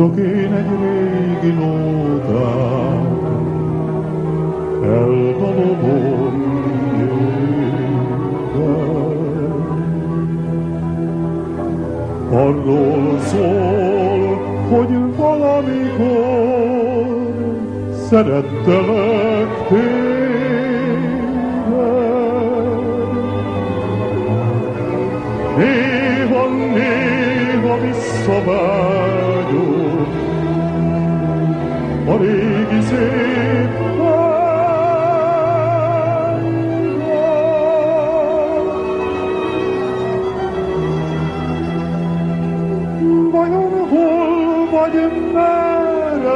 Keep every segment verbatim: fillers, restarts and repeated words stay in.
Tudok én egy régi nótát, eldalolom éppen. Arról szól, hogy valamikor szerettelek téged. Néha, néha visszavágyom a régi szép hányra. Vajon hol vagy, merre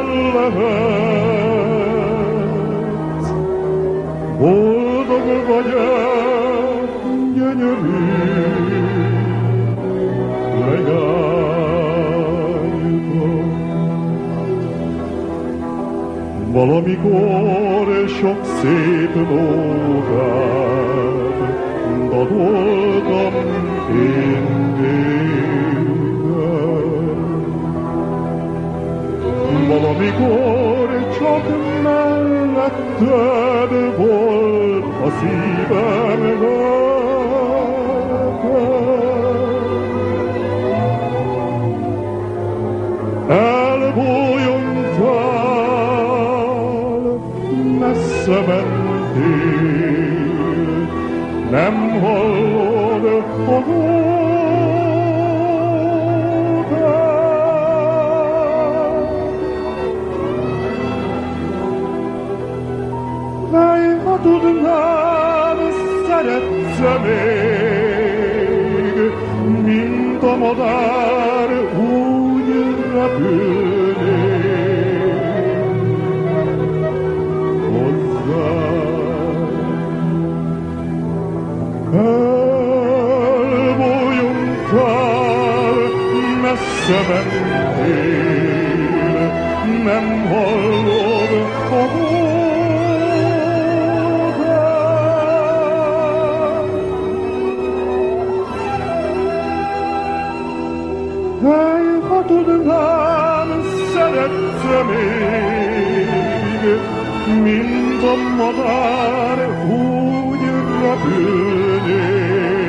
lehetsz? Boldog vagy-e, gyönyörű leányka? Valamikor sok szép nótát dadoltam én téged. Valamikor csak melletted volt a szívem gete. Elbújongtál, messze mentél, nem hallod a nótát. Mely, ha tudnám, szeretsz még, mint a madár úgy repülnék hozzád. Elbújongtál, messze mentél, nem hallod a nótát. Hely, ha tudnám, szeretsz még, mint a madár úgy repülnék